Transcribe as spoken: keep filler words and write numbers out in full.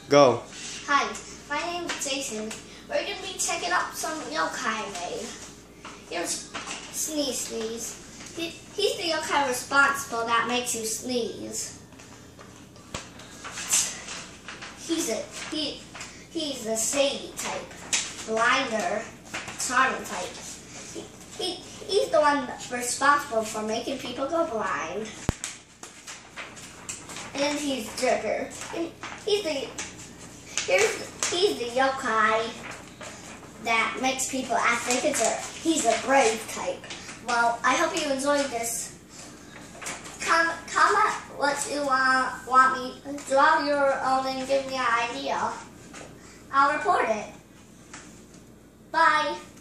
Go. Hi, my name is Jason. We're going to be checking out some yokai I made. Here's Sneeze Sneeze. He, he's the yokai responsible that makes you sneeze. He's a he he's a shady type, blinder, charming type. He, he he's the one responsible for making people go blind. And he's Jerker. And he's the here's he's the yokai that makes people act like a jerk. He's a brave type. Well, I hope you enjoyed this. Com comment what you want want me. Draw your own and give me an idea. I'll report it. Bye.